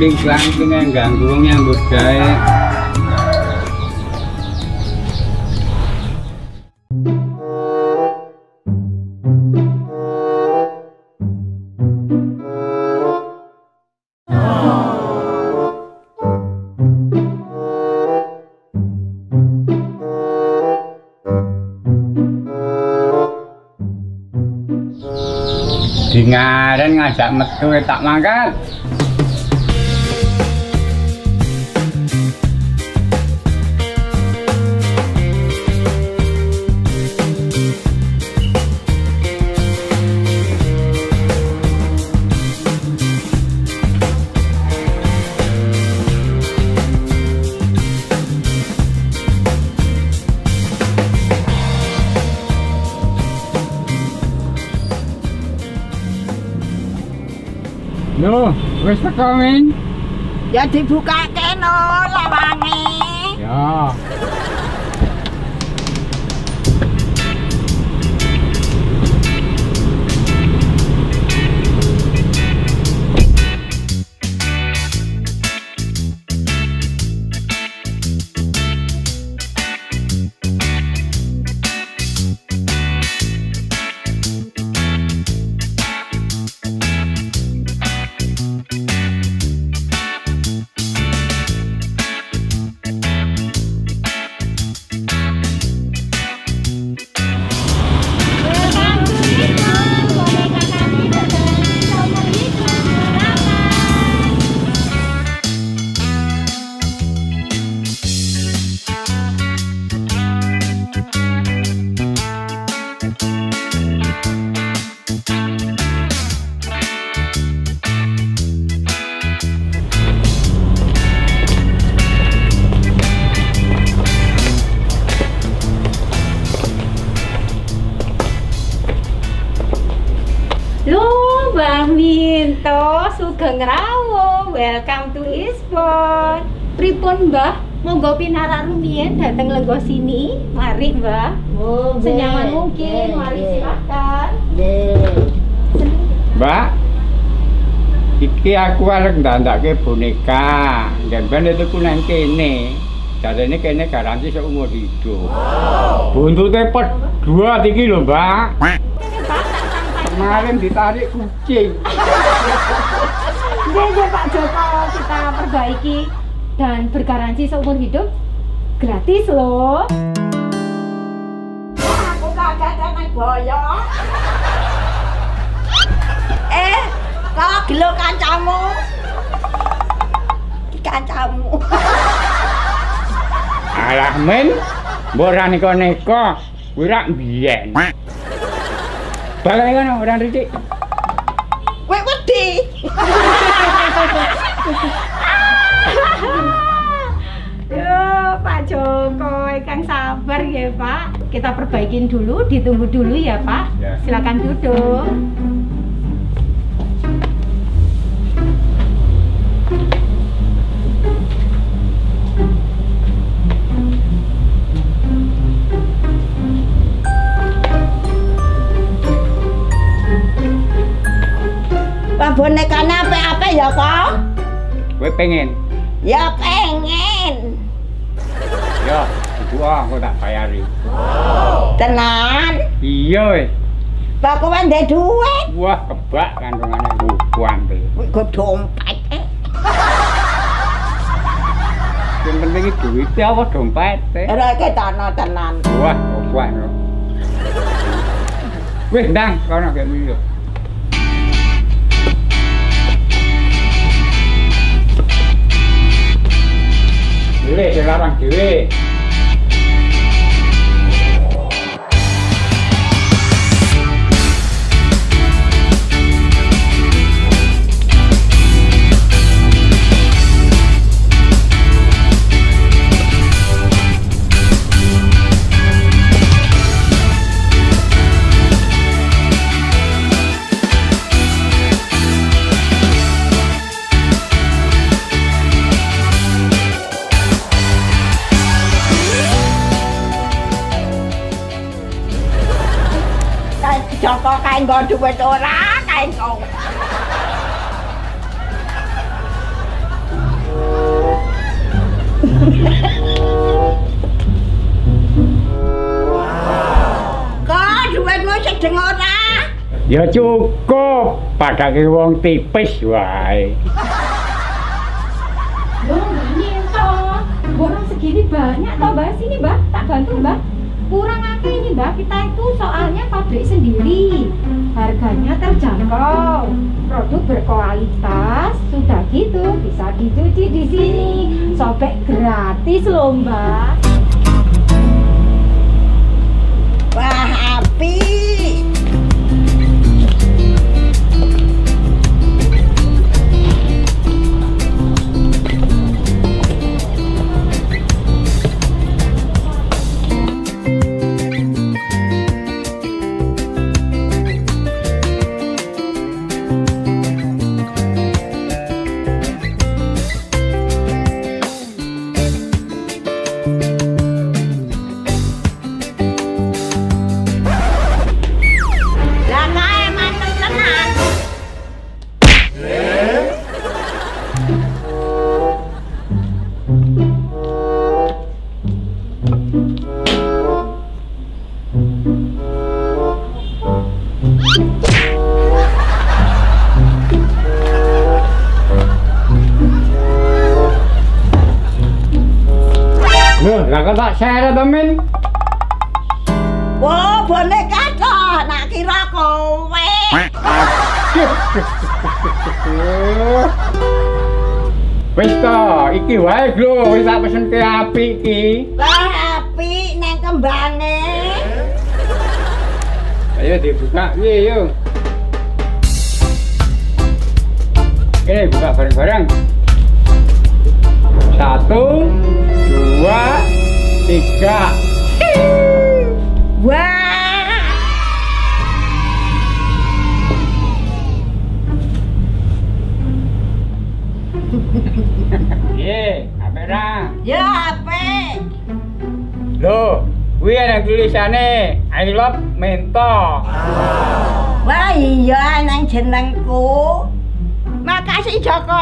slang-slang yang ganggu wong yang budaya. Ngaren ngajak metu tak mangkat. Loh, wis teko men? Ya dibukake no lawange. Ya. Bang Minto, sugeng rawuh. Welcome to Eastbourne. Pripun Mbah? Monggo pinarak rumiyin dateng lenggo sini. Mari Mbah. Oh, senyaman mungkin. Mari silakan. Mbak, iki aku arep ndandake boneka. Gemben itu ku nang kene. Jarene kene garansi seumur hidup. Buntute pet 2 iki lho, Mbak. Kemarin ditarik kucing. Nggih Pak Joko, kita perbaiki dan bergaransi seumur hidup gratis loh. Aku kaget nek boyo. Kok gelo kancamu? Kancamu. Alah men, mbok ora neko-neko, kuwi rak mbiyen. Balik kono ora ricik. Kowe wedi. Yo Pak Joko, Kang sabar ya Pak. Kita perbaikin dulu, ditunggu dulu ya Pak. Ya. Silakan duduk. Bonekane apik-apik ya, Kok? Kowe pengen? Ya pengen. Yo, iku aku tak bayari. Tenan. Iya wis. Pak kowe ndek dhuwit. Wah, kebak kandungane buku ambil. Kuwi dompet. Yang penting itu duit apa dompet. Ora ketana tenan. Wah, opah no. Wis ndang kono gek miyo. Dhewe dilarang dhewe. Joko kae nggo dhuwit ora kae kok. Kok duitmu sedeng ora? Ya cukup, padake wong tipis wae. Loh, Mbak Minto, borong segini banyak toh Mbak, sini Mbak, tak bantu Mbak. Kurang akeh ini Mbak, kita itu soalnya pabrik sendiri. Harganya terjangkau, produk berkualitas, sudah gitu bisa dicuci di sini, sobek gratis loh Mbak. Wah, api. Loh, lah kok tak share to, Min? Wah, boneka toh, nak kira kowe. Wis to, iki wae lho, wis tak pesenke apik iki. Wah, api neng kembange. Ayo dibuka, piye yo. Ini buka bareng-bareng. 1, 2, 3. Wah. Ye, kamera. Ya, api. Loh, kuwi ana tulisane I love Minto. Wah, iya nang jenengku. Makasih Joko.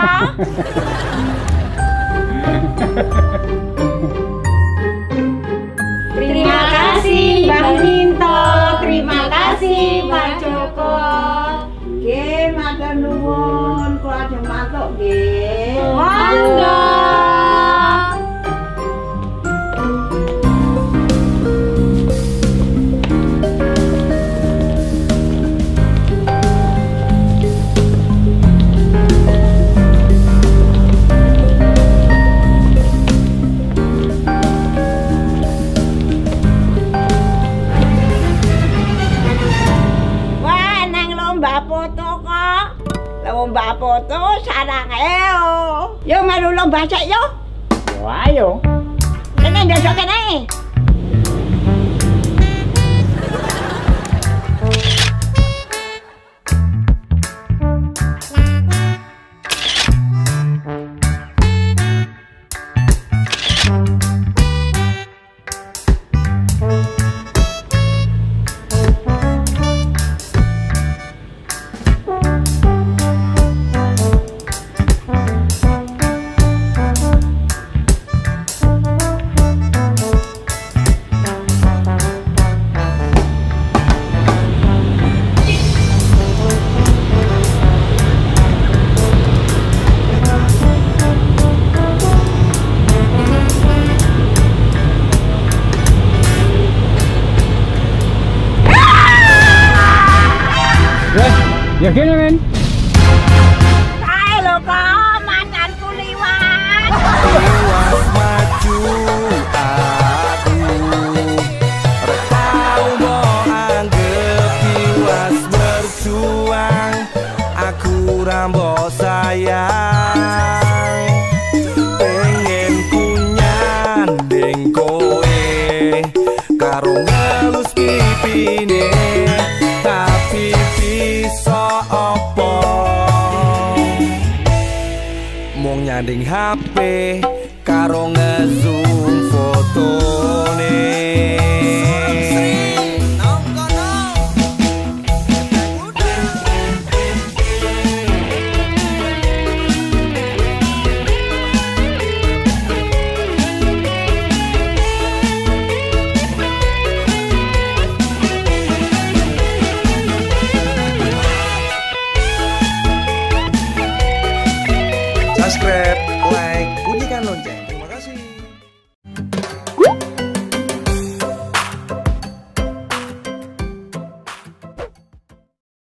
Terima kasih Mbak Minto, terima kasih Pak Joko. Nggih, matur nuwun, kula ajeng matuk nggih. Monggo. Wah, nang lomba foto kok. Lomba foto sarang eo. Yo melu lomba sik yo. Yo ayo. Kene ndosok kene. Ya gini, Min. Kae lho kok mantanku liwat. Tiwas maju aku ora tau mbok anggap tiwas berjuang aku ora mbok sayang pengen kunyandeng kowe karo ngelus pipine tapi bisa apa mung nyanding HP karo ngezoom foto